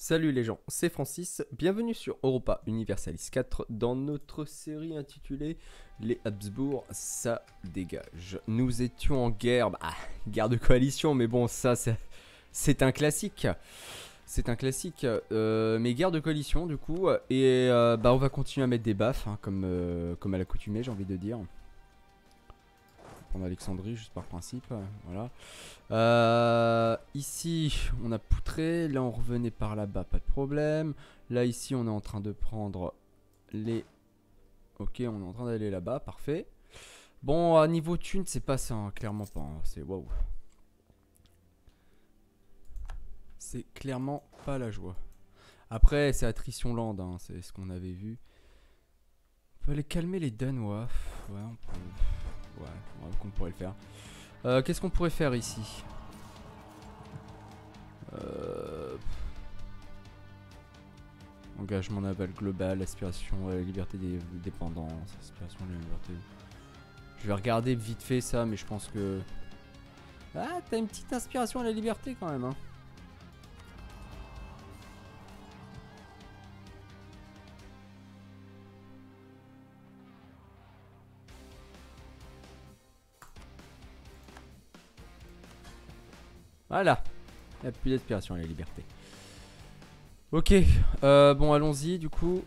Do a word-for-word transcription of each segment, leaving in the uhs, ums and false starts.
Salut les gens, c'est Francis, bienvenue sur Europa Universalis quatre dans notre série intitulée Les Habsbourg, ça dégage. Nous étions en guerre, bah, guerre de coalition, mais bon, ça c'est un classique. C'est un classique, euh, mais guerre de coalition du coup, et euh, bah on va continuer à mettre des baffes, hein, comme, euh, comme à l'accoutumée j'ai envie de dire. Prendre Alexandrie juste par principe, voilà. Euh, ici on a poutré, là on revenait par là-bas, pas de problème. Là ici on est en train de prendre les... Ok, on est en train d'aller là-bas, parfait. Bon, à niveau thune c'est pas ça, hein, clairement pas, hein, c'est waouh. C'est clairement pas la joie. Après c'est attrition land, hein, c'est ce qu'on avait vu. On peut aller calmer les Danois, ouais on peut... Ouais, ouais qu'on pourrait le faire. Euh, Qu'est-ce qu'on pourrait faire ici? euh... Engagement naval global, aspiration à la liberté des dépendances, aspiration à la liberté. Je vais regarder vite fait ça, mais je pense que... Ah, t'as une petite inspiration à la liberté quand même, hein. Voilà. Il n'y a plus d'aspiration à la liberté. Ok, euh, bon allons-y du coup.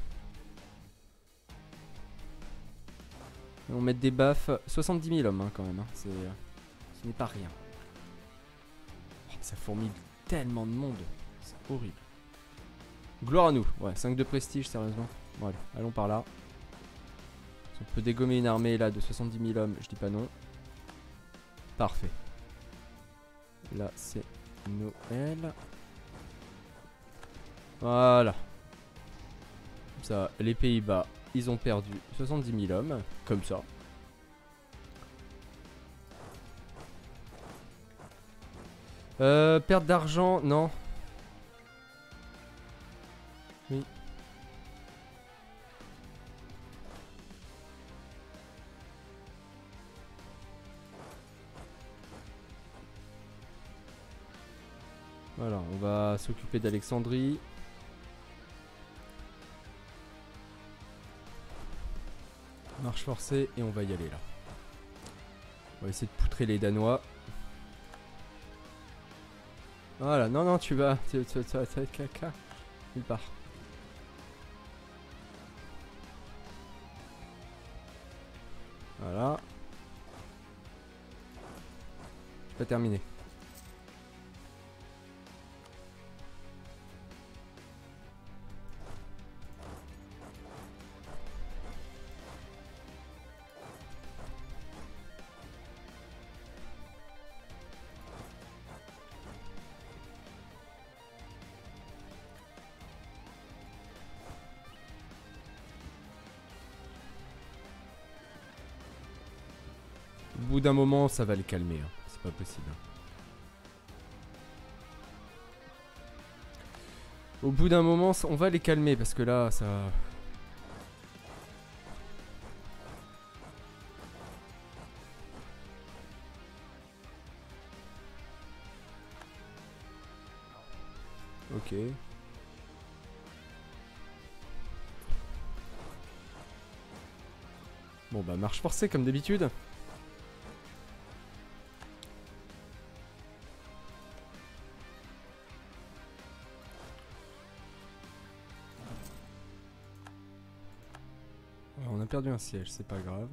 On va mettre des baffes. soixante-dix mille hommes hein, quand même, hein. C'est, euh, ce n'est pas rien. Oh, ça fourmille tellement de monde. C'est horrible. Gloire à nous. Ouais, cinq de prestige sérieusement. Bon allez, allons par là. Si on peut dégommer une armée là de soixante-dix mille hommes, je dis pas non. Parfait. Là c'est Noël. Voilà. Ça, les Pays-Bas, ils ont perdu soixante-dix mille hommes, comme ça. Euh, perte d'argent, non. Oui. Voilà, on va s'occuper d'Alexandrie. Marche forcée et on va y aller là. On va essayer de poutrer les Danois. Voilà, non, non, tu vas. Tu vas être caca. Il part. Voilà. C'est pas terminé. Au bout d'un moment, ça va les calmer. Hein. C'est pas possible. Au bout d'un moment, on va les calmer parce que là, ça... Ok. Bon bah marche forcée comme d'habitude. On a perdu un siège, c'est pas grave.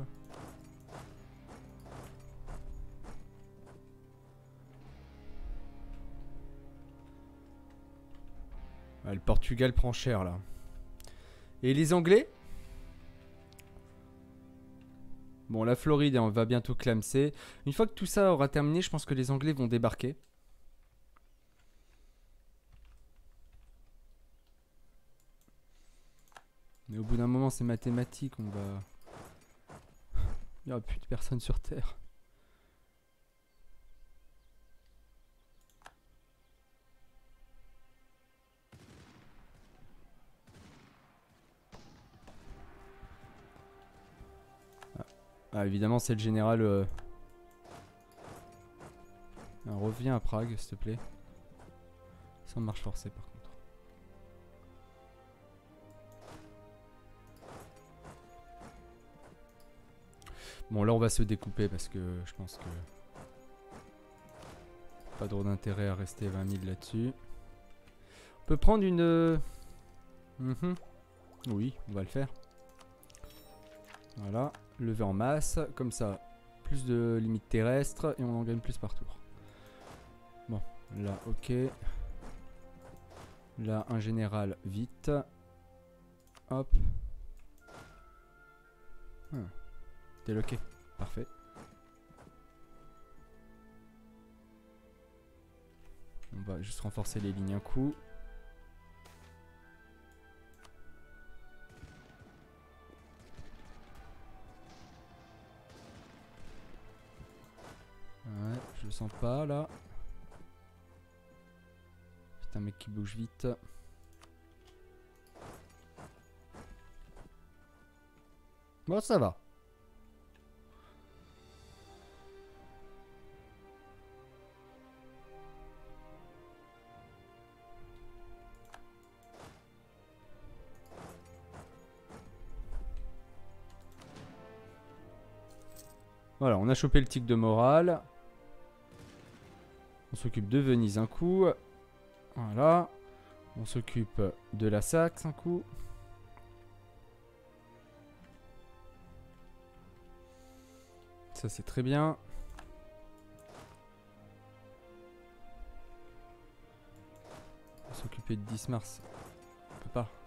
Ah, le Portugal prend cher là. Et les Anglais? Bon, la Floride, on va bientôt clamser. Une fois que tout ça aura terminé, je pense que les Anglais vont débarquer. Mais au bout d'un moment, c'est mathématique, on va... Il n'y aura plus de personnes sur Terre. Ah, ah évidemment, c'est le général... Euh... Ah, reviens à Prague, s'il te plaît. Sans marche forcée, par contre. Bon, là, on va se découper parce que je pense que... Pas trop d'intérêt à rester vingt mille là-dessus. On peut prendre une... Euh... Mm-hmm. Oui, on va le faire. Voilà, lever en masse, comme ça, plus de limites terrestres et on en gagne plus par tour. Bon, là, ok. Là, un général, vite. Hop. Hmm. Déloqué, parfait. On va juste renforcer les lignes un coup. Ouais, je le sens pas là. C'est un mec qui bouge vite. Bon, ça va. Voilà, on a chopé le tic de morale. On s'occupe de Venise un coup. Voilà. On s'occupe de la Saxe un coup. Ça c'est très bien. On va s'occuper de dix mars. On peut pas.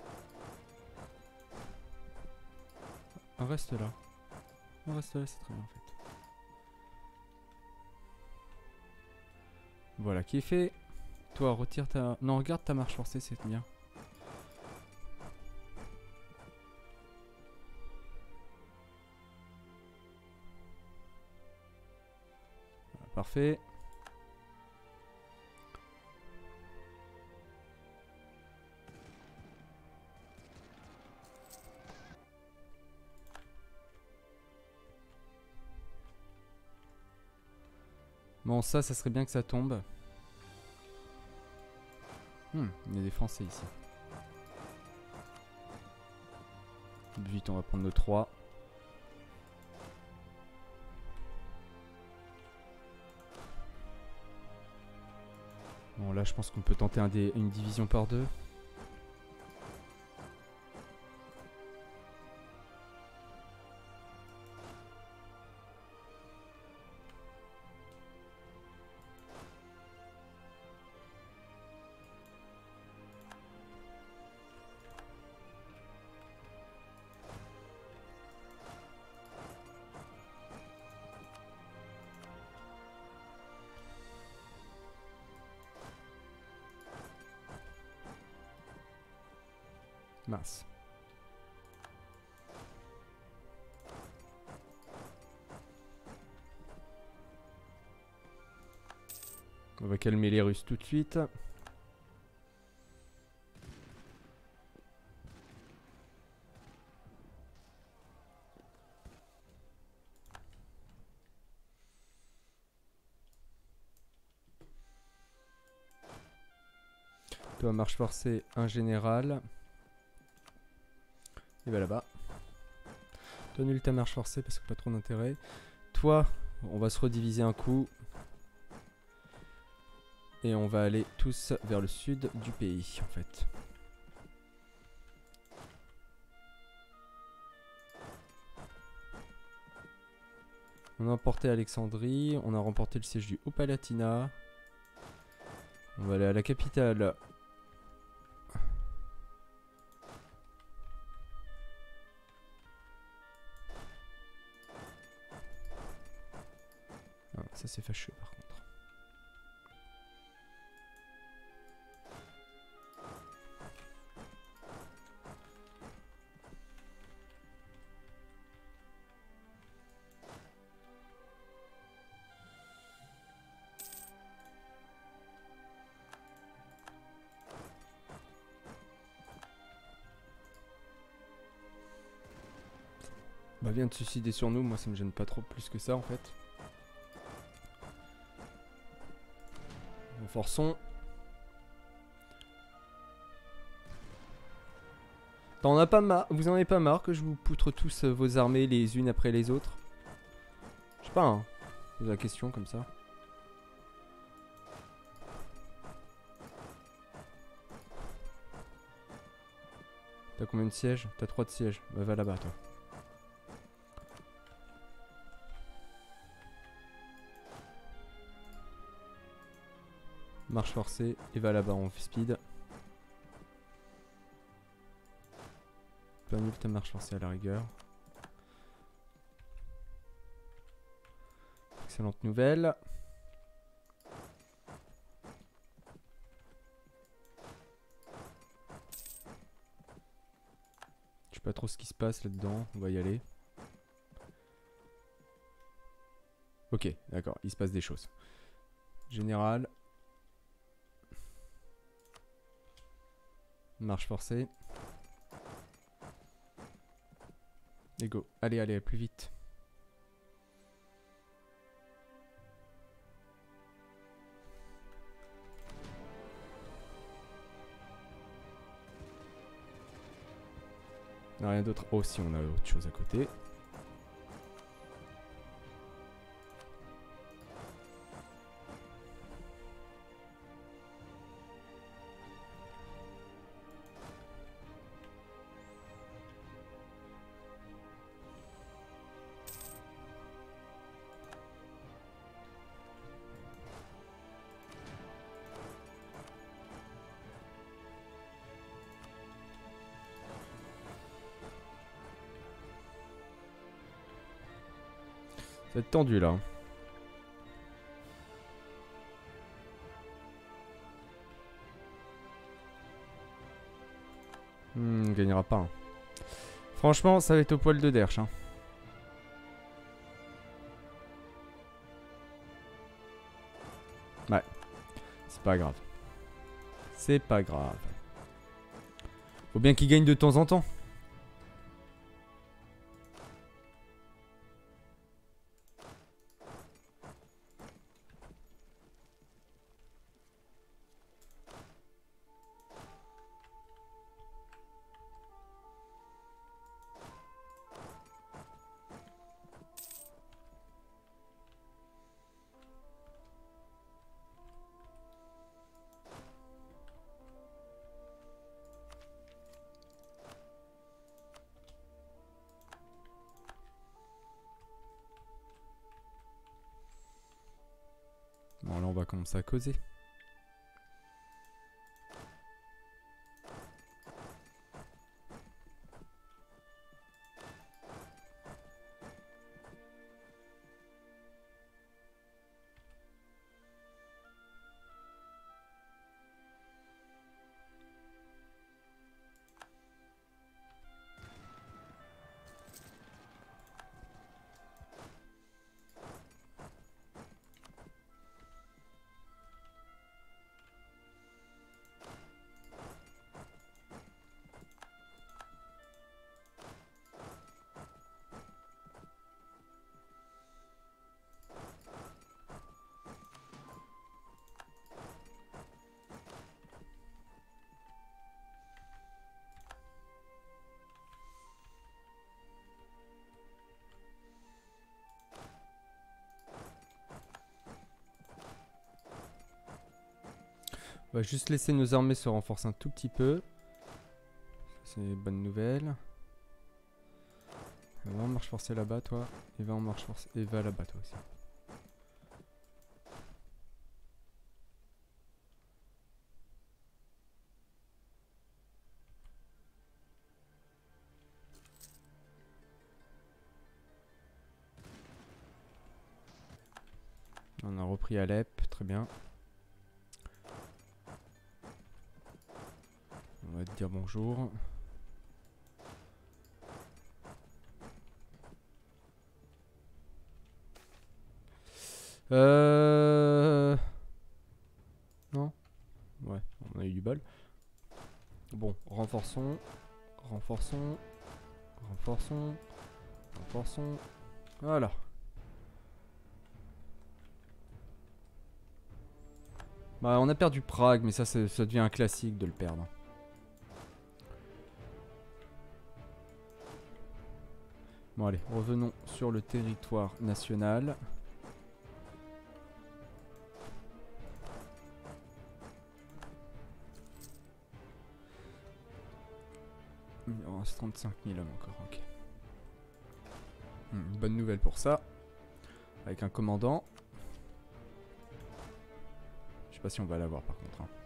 On reste là. On reste là, c'est très bien en fait. Voilà qui est fait. Toi, retire ta... Non, regarde ta marche forcée, c'est bien. Voilà, parfait. Bon, ça, ça serait bien que ça tombe. Hmm, il y a des Français ici. Vite, on va prendre nos trois. Bon, là, je pense qu'on peut tenter un dé une division par deux. Mince. On va calmer les Russes tout de suite. Toi, marche forcée, un général. Et va là-bas. Toi, nul ta marche forcée parce que pas trop d'intérêt. Toi, on va se rediviser un coup. Et on va aller tous vers le sud du pays, en fait. On a emporté Alexandrie. On a remporté le siège du Haut-Palatinat. On va aller à la capitale. Ah, ça c'est fâcheux par contre. Bah vient de se suicider sur nous, moi ça me gêne pas trop plus que ça en fait. Renforçons. T'en as pas marre, vous en avez pas marre que je vous poutre tous euh, vos armées les unes après les autres? pas, hein. Pose la question comme ça. T'as combien de sièges? T'as trois de sièges. Bah va là-bas toi. Marche forcée et va là-bas en speed. Peu annule ta marche forcée à la rigueur. Excellente nouvelle. Je sais pas trop ce qui se passe là-dedans. On va y aller. Ok, d'accord. Il se passe des choses. Général. Marche forcée. Et go. Allez, allez, plus vite. On a rien d'autre. Oh, si, on a autre chose à côté. Ça va être tendu là. Hmm, on gagnera pas. Hein. Franchement, ça va être au poil de derche. Hein. Ouais. C'est pas grave. C'est pas grave. Faut bien qu'il gagne de temps en temps. Bon, là, on va commencer à causer. On va juste laisser nos armées se renforcer un tout petit peu. C'est une bonne nouvelle. Va en marche forcée là-bas, toi. Et va en marche forcée. Et va là-bas, toi aussi. On a repris Alep, très bien. On va te dire bonjour. Euh... Non? Ouais, on a eu du bol. Bon, renforçons. Renforçons. Renforçons. Renforçons. Voilà. Bah, on a perdu Prague, mais ça, ça devient un classique de le perdre. Bon allez, revenons sur le territoire national. Il en reste trente-cinq mille hommes encore, ok. Hmm, bonne nouvelle pour ça. Avec un commandant. Je sais pas si on va l'avoir par contre. Hein.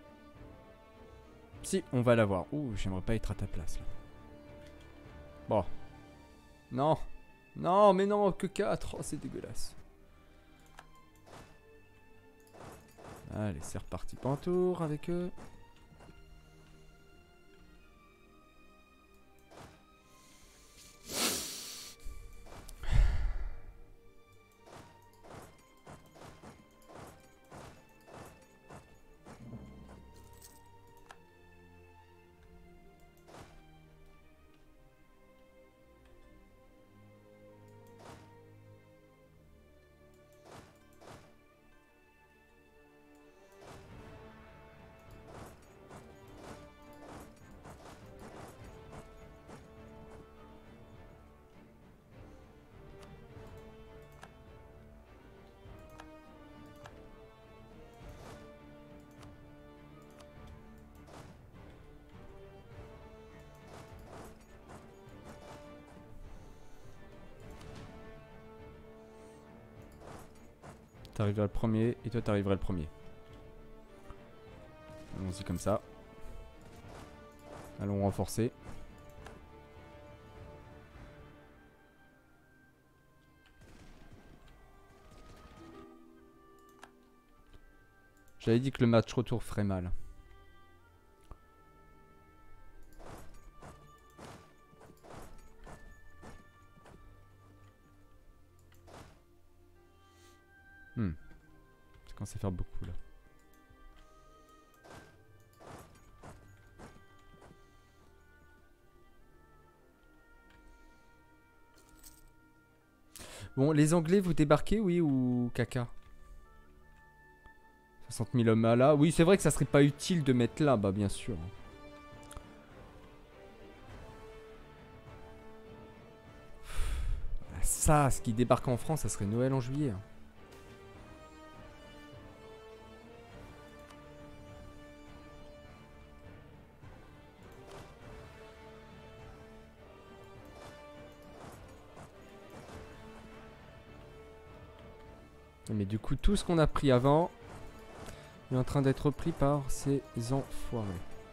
Si, on va l'avoir. Ouh, j'aimerais pas être à ta place là. Bon. Non. Non, mais non, que quatre. Oh, c'est dégueulasse. Allez, c'est reparti pour un tour avec eux. T'arriveras le premier et toi t'arriveras le premier. Allons-y comme ça. Allons renforcer. J'avais dit que le match retour ferait mal. Hmm. Ça commence à faire beaucoup là. Bon, les Anglais, vous débarquez, oui, ou caca? soixante mille hommes à là. Oui, c'est vrai que ça serait pas utile de mettre là, bah bien sûr. Ça, ce qui débarque en France, ça serait Noël en juillet. Hein. Mais du coup, tout ce qu'on a pris avant est en train d'être pris par ces enfoirés.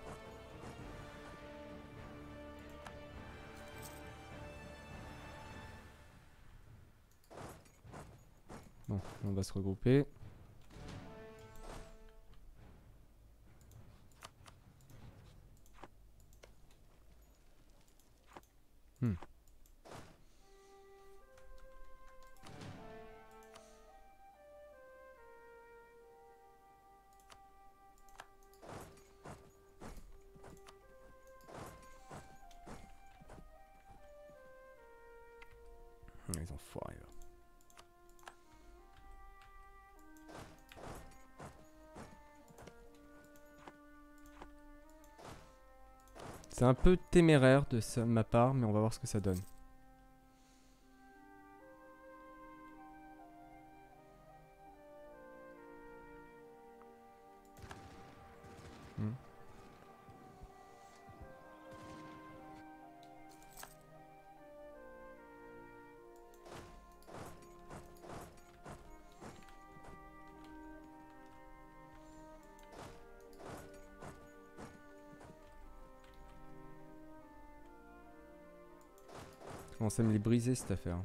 Bon, on va se regrouper. Hmm. Les enfoirés là. C'est un peu téméraire de sa- ma part, mais on va voir ce que ça donne. Hmm. Je commence à me les briser cette affaire.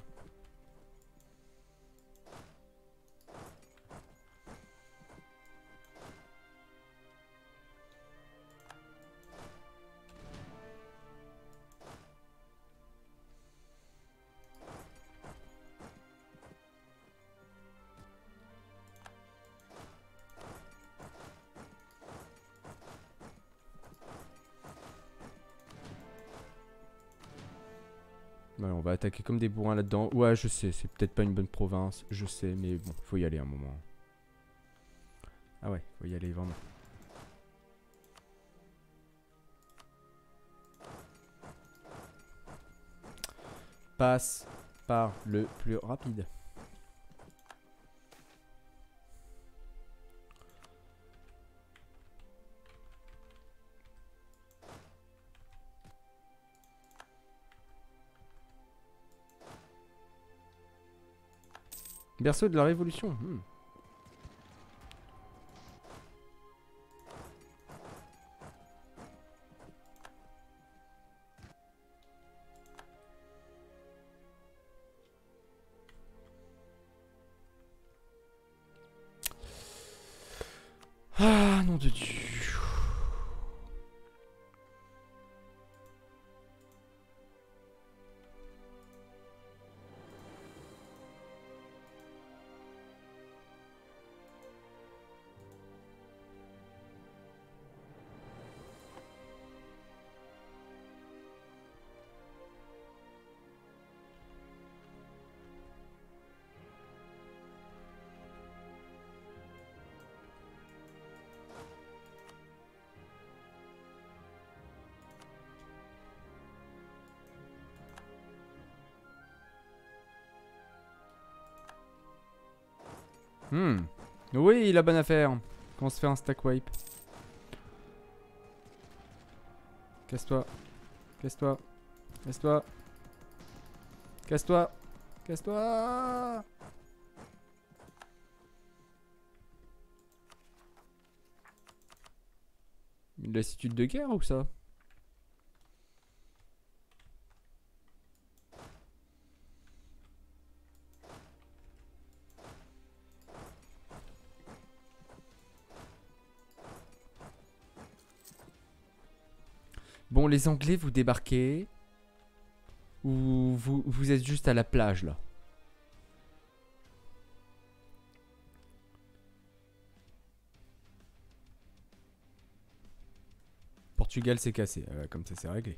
Ouais, on va attaquer comme des bourrins là-dedans. Ouais, je sais, c'est peut-être pas une bonne province, je sais, mais bon, faut y aller un moment. Ah ouais, faut y aller vraiment. passe par le plus rapide. Berceau de la Révolution. Hmm. Ah, nom de Dieu. Hmm. Oui, la bonne affaire. Quand on se fait un stack wipe. Casse-toi. Casse-toi. Casse-toi. Casse-toi. Casse-toi. Une lassitude de guerre ou ça? Bon, les Anglais, vous débarquez. Ou vous, vous êtes juste à la plage, là? Portugal s'est cassé. Euh, comme ça, c'est réglé.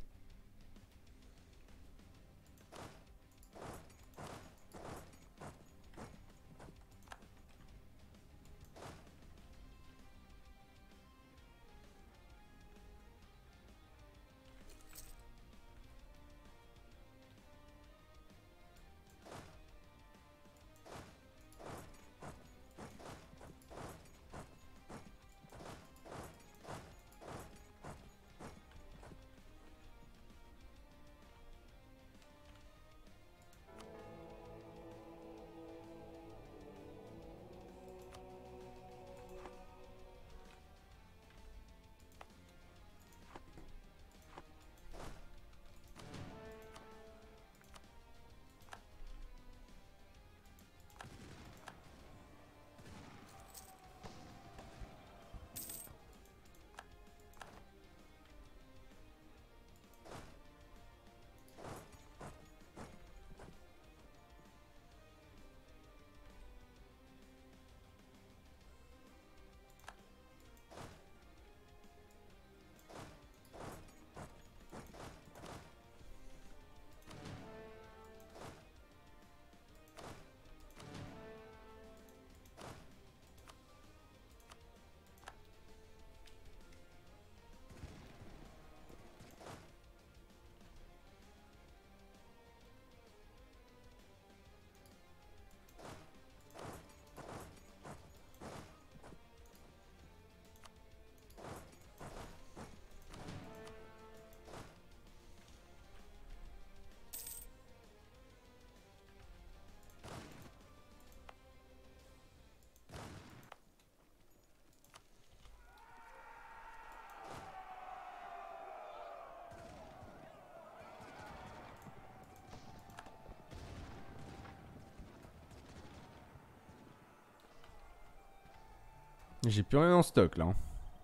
J'ai plus rien en stock, là.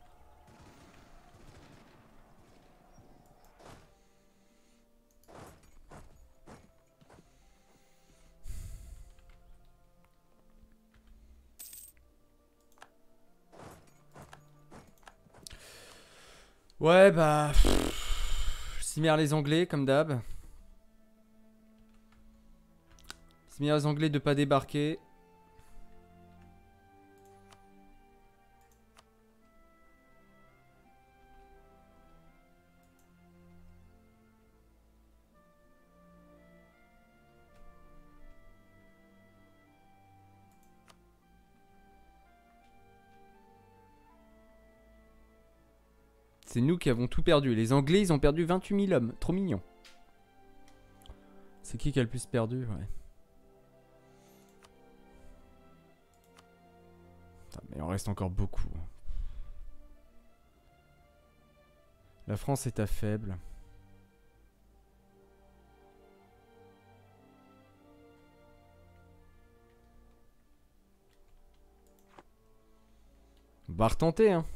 Ouais, bah... Cimer les Anglais, comme d'hab. Cimer les Anglais de pas débarquer. C'est nous qui avons tout perdu. Les Anglais, ils ont perdu vingt-huit mille hommes. Trop mignon. C'est qui qui a le plus perdu? Ouais. Putain, mais il en reste encore beaucoup. La France est à faible. On va retenter, hein.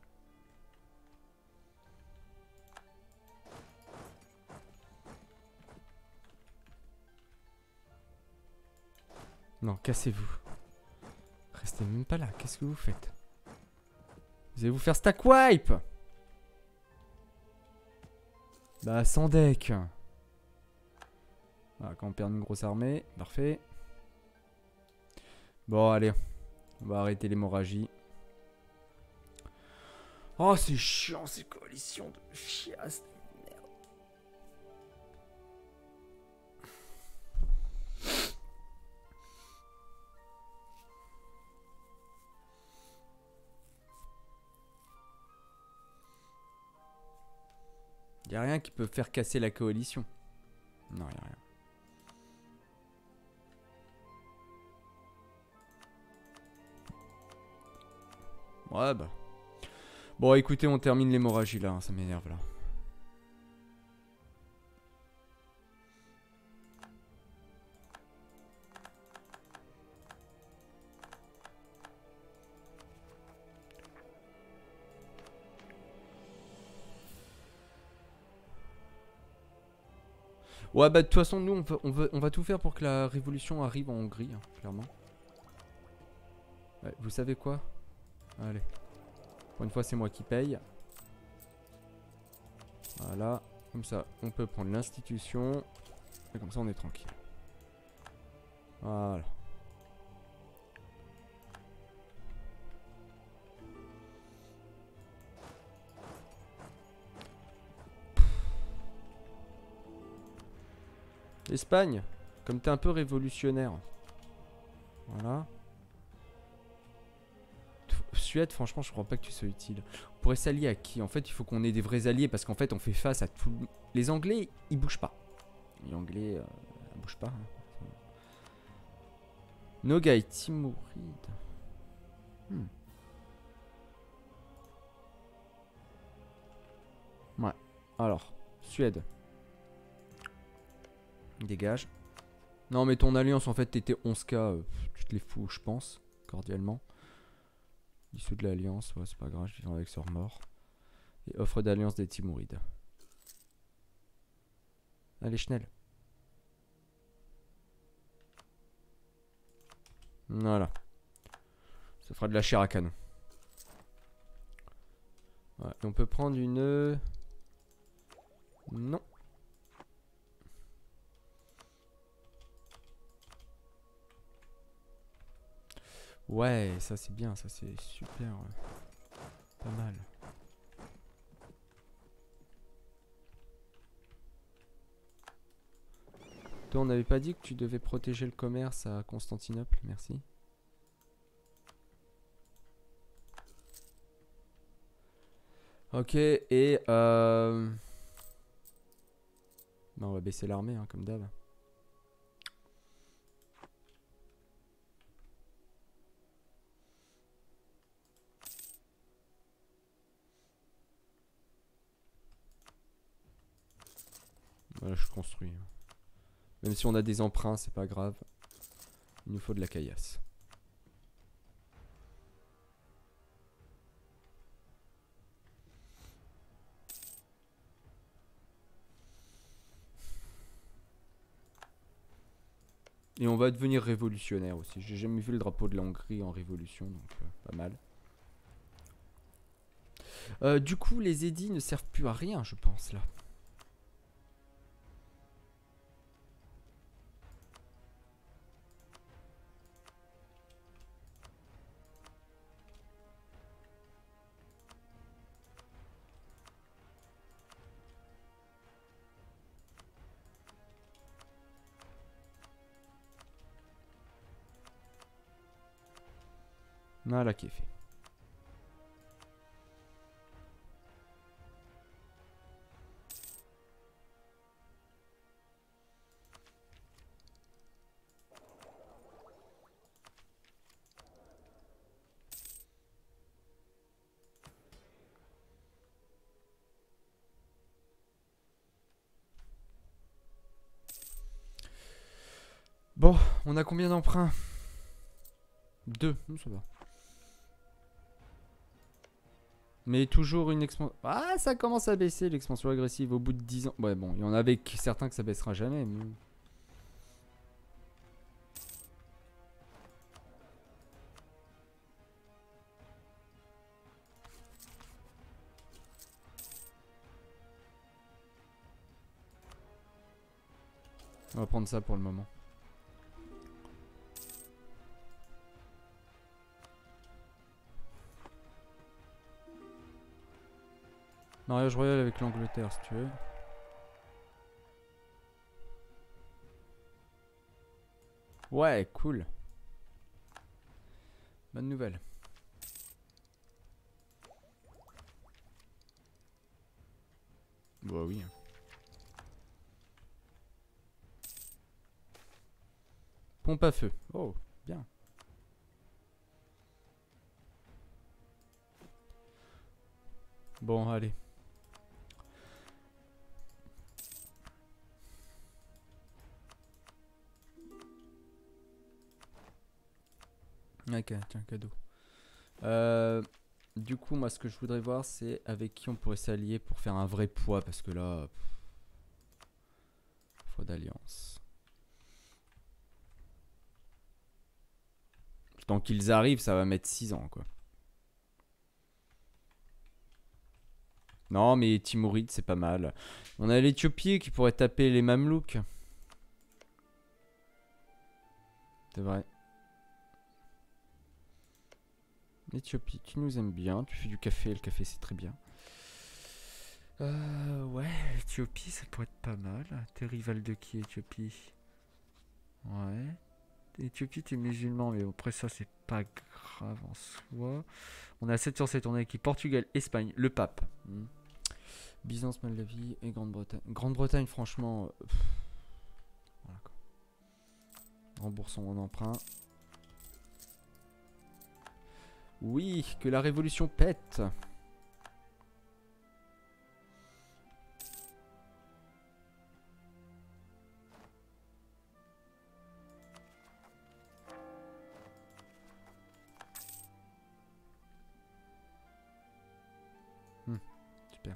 Non, cassez-vous. Restez même pas là. Qu'est-ce que vous faites? Vous allez vous faire stack wipe. Bah, sans deck. Voilà, quand on perd une grosse armée. Parfait. Bon, allez. On va arrêter l'hémorragie. Oh, c'est chiant ces coalitions de chiasse. Y'a rien qui peut faire casser la coalition. Non, y'a rien. Ouais, bah. Bon, écoutez, on termine l'hémorragie là. Hein, ça m'énerve là. Ouais, bah de toute façon, nous, on va, on, va, on va tout faire pour que la révolution arrive en Hongrie, hein, clairement. Ouais, vous savez quoi? Allez. Pour une fois, c'est moi qui paye. Voilà. Comme ça, on peut prendre l'institution. Et comme ça, on est tranquille. Voilà. Espagne, comme t'es un peu révolutionnaire. Voilà. Suède, franchement, je crois pas que tu sois utile. On pourrait s'allier à qui? En fait, il faut qu'on ait des vrais alliés parce qu'en fait, on fait face à tout. Les Anglais, ils bougent pas. Les Anglais, euh, ils bougent pas. Hein. Nogai, Timouride. Hmm. Ouais. Alors, Suède. Dégage. Non, mais ton alliance, en fait, t'étais onze K. Euh, tu te les fous, je pense. Cordialement. Issue de l'alliance, ouais, c'est pas grave, je vivrai avec sort mort. Et offre d'alliance des Timourides. Allez, Schnell. Voilà. Ça fera de la chair à canon. Ouais, et on peut prendre une... Non. Ouais, ça c'est bien, ça c'est super. Ouais. Pas mal. Toi, on n'avait pas dit que tu devais protéger le commerce à Constantinople, merci. Ok, et euh... bah, on va baisser l'armée, hein, comme d'hab. Voilà, je construis. Même si on a des emprunts, c'est pas grave. Il nous faut de la caillasse. Et on va devenir révolutionnaire aussi. J'ai jamais vu le drapeau de la Hongrie en révolution, donc euh, pas mal. Euh, du coup, les édits ne servent plus à rien, je pense, là. Voilà qui est fait. Bon, on a combien d'emprunts? Deux, ça va. Mais toujours une expansion. Ah, ça commence à baisser l'expansion agressive au bout de dix ans. Ouais, bon, il y en avait certains que ça baissera jamais. Mais... on va prendre ça pour le moment. Mariage royal avec l'Angleterre, si tu veux. Ouais, cool. Bonne nouvelle. Bah oui. Pompe à feu. Oh, bien. Bon, allez. Ok, tiens, cadeau. Euh, du coup, moi, ce que je voudrais voir, c'est avec qui on pourrait s'allier pour faire un vrai poids. Parce que là... Pff, faut d'alliance. Tant qu'ils arrivent, ça va mettre six ans, quoi. Non, mais Timuride, c'est pas mal. On a l'Éthiopie qui pourrait taper les Mamelouks. C'est vrai. L'Éthiopie, tu nous aimes bien. Tu fais du café, le café, c'est très bien. Euh, ouais, l'Éthiopie, ça pourrait être pas mal. T'es rival de qui, Éthiopie? Ouais. Éthiopie, t'es musulman, mais après ça, c'est pas grave en soi. On a sept sur sept, on a équipe Portugal, Espagne, le pape. Hmm. Byzance, Moldavie et Grande-Bretagne. Grande-Bretagne, franchement... Euh, pff, voilà quoi. Remboursons mon emprunt. Oui, que la révolution pète. Hmm, super.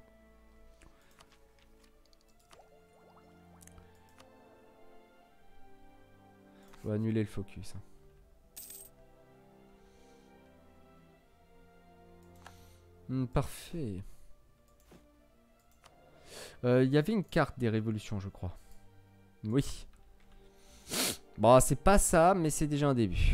On va annuler le focus. Hmm, parfait. Il euh, y avait une carte des révolutions, je crois. Oui. Bon, c'est pas ça, mais c'est déjà un début.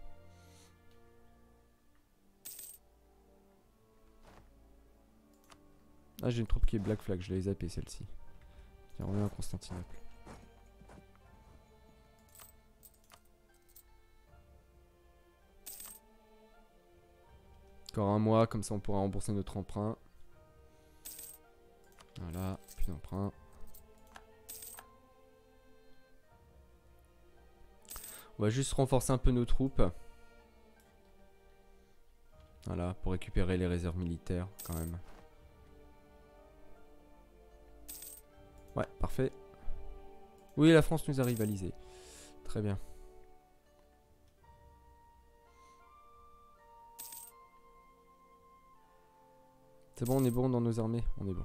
Ah, j'ai une troupe qui est Black Flag, je l'ai zappé celle-ci. Tiens, on est à Constantinople. Encore un mois, comme ça on pourra rembourser notre emprunt. Voilà, plus d'emprunt. On va juste renforcer un peu nos troupes. Voilà, pour récupérer les réserves militaires quand même. Ouais, parfait. Oui, la France nous a rivalisé. Très bien. C'est bon, on est bon dans nos armées. On est bon.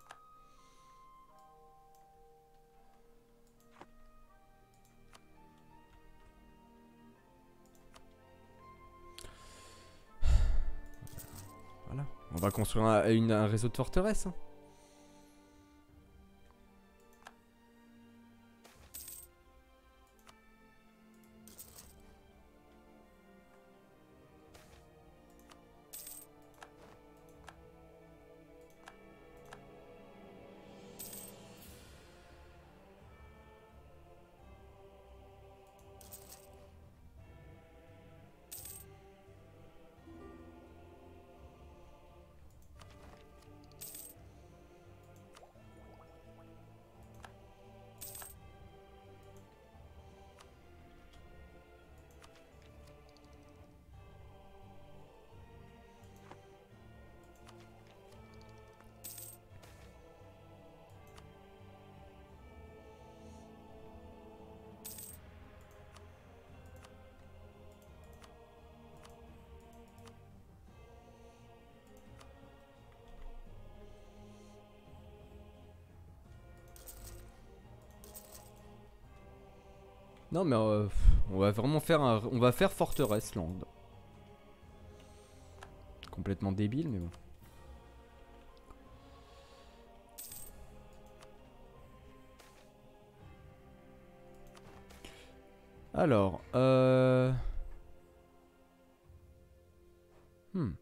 Voilà. On va construire un, une, un réseau de forteresses. Hein. Non mais euh, on va vraiment faire un... On va faire Forteresse Land. Complètement débile mais bon. Alors, euh... Hmm.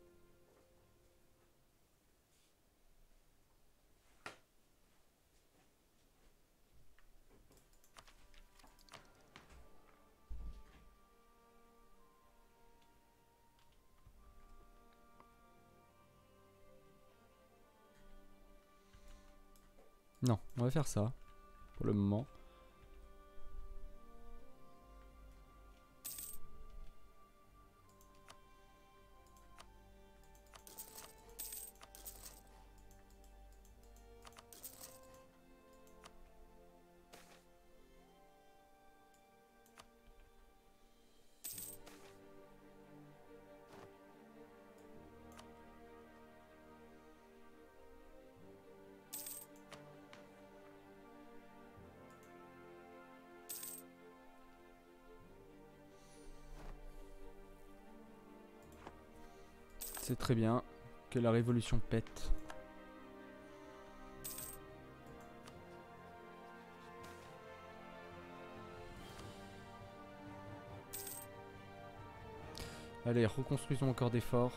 Non, on va faire ça pour le moment. C'est très bien que la révolution pète. Allez, reconstruisons encore des forts.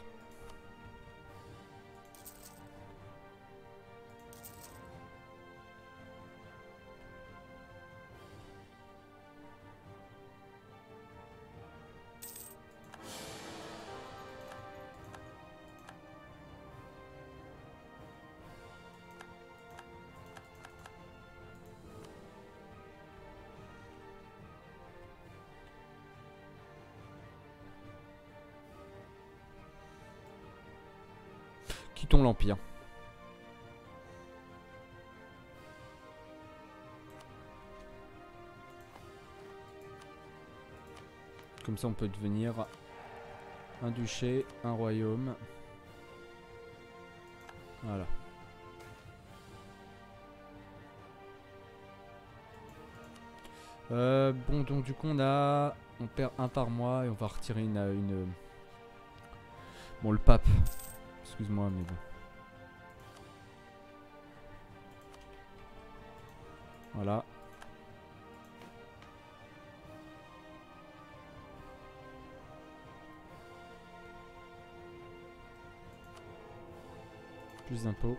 Quittons l'Empire. Comme ça on peut devenir un duché, un royaume. Voilà. Euh, bon donc du coup on a... On perd un par mois et on va retirer une... une... Bon le pape. Excuse-moi mais bon. Voilà. Plus d'impôts.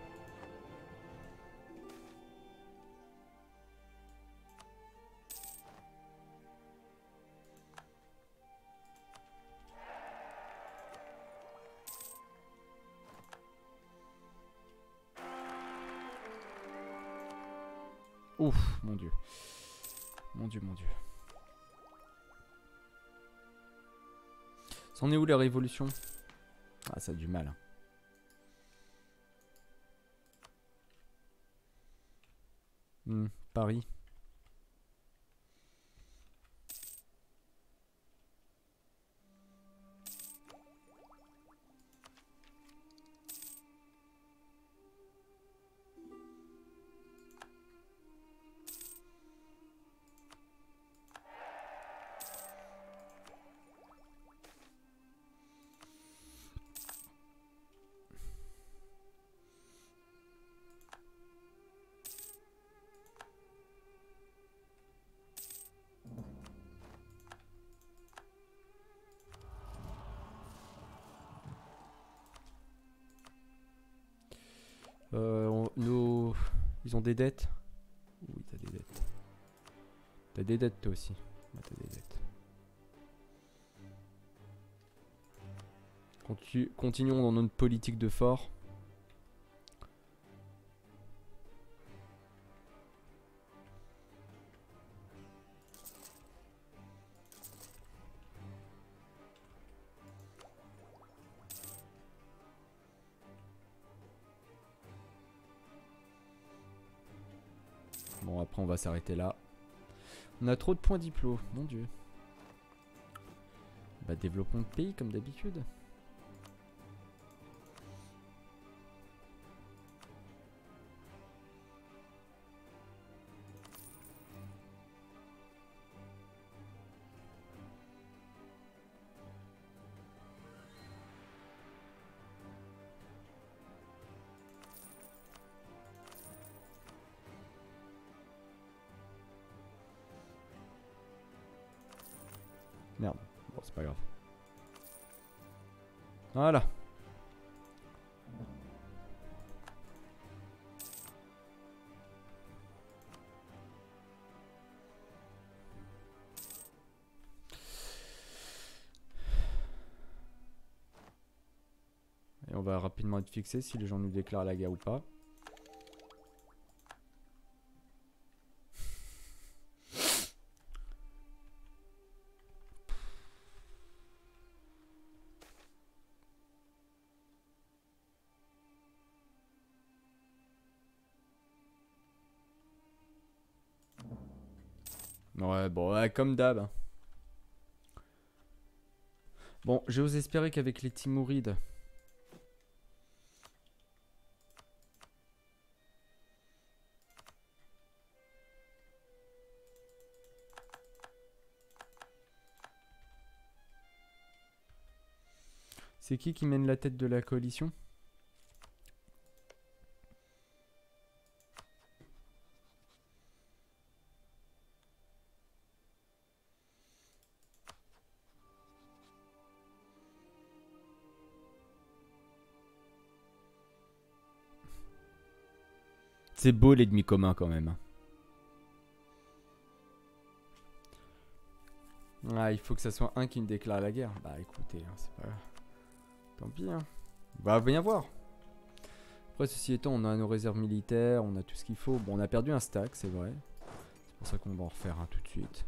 Ouf, mon dieu. Mon dieu, mon dieu. C'en est où la révolution? Ah, ça a du mal. Hmm, Paris. Euh, on- nos... Ils ont des dettes? Oui, t'as des dettes. T'as des dettes toi aussi. Ouais, t'as des dettes. Contu- Continuons dans notre politique de fort. Bon, après on va s'arrêter là. On a trop de points diplo, mon dieu. Bah développons le pays comme d'habitude. Merde. Bon, c'est pas grave. Voilà. Et on va rapidement être fixé si les gens nous déclarent la guerre ou pas. Ouais, bon, ouais, comme d'hab. Bon, j'ose espérer qu'avec les Timourides... C'est qui qui mène la tête de la coalition? C'est beau l'ennemi commun quand même. Ah, il faut que ça soit un qui me déclare la guerre. Bah écoutez, hein, c'est pas... Tant pis, hein. On va bien voir. Après, ceci étant, on a nos réserves militaires, on a tout ce qu'il faut. Bon, on a perdu un stack, c'est vrai. C'est pour ça qu'on va en refaire un tout de suite.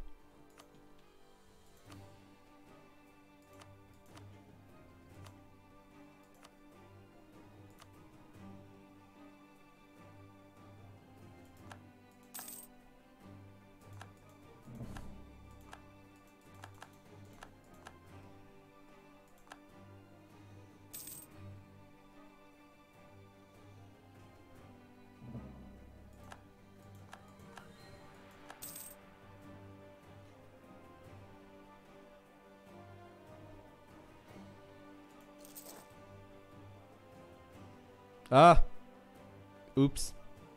Ah! Oups.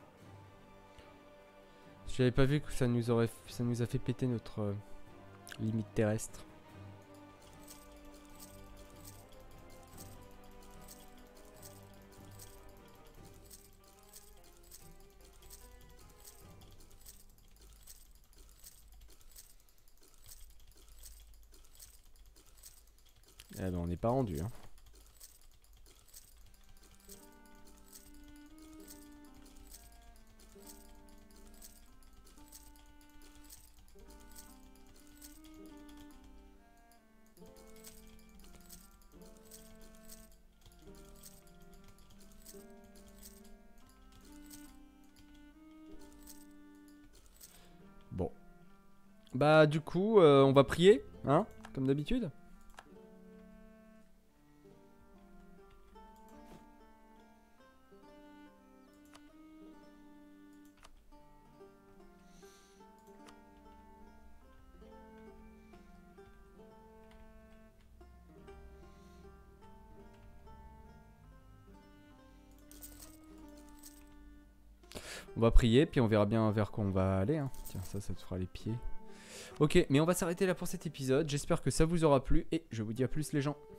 J'avais pas vu que ça nous aurait, ça nous a fait péter notre euh, limite terrestre. Eh ben on n'est pas rendu, hein. Bon. Bah du coup, euh, on va prier, hein, comme d'habitude. On va prier, puis on verra bien vers quoi on va aller, hein. Tiens, ça, ça te fera les pieds. Ok, mais on va s'arrêter là pour cet épisode. J'espère que ça vous aura plu, et je vous dis à plus les gens.